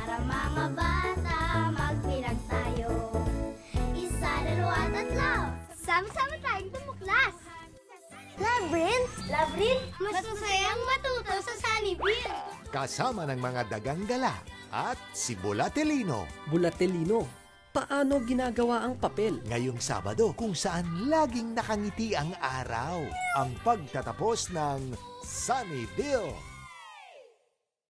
Tara mga bata, magbilang tayo. Isa, dalawa, tatlo. Sama-sama tayong tumuklas. Labyrinth? Labyrinth? Mas masayang matuto sa Sunnyville. Kasama ng mga dagang gala at si Bulatelino. Bulatelino, paano ginagawa ang papel? Ngayong Sabado kung saan laging nakangiti ang araw. Ang pagtatapos ng Sunnyville.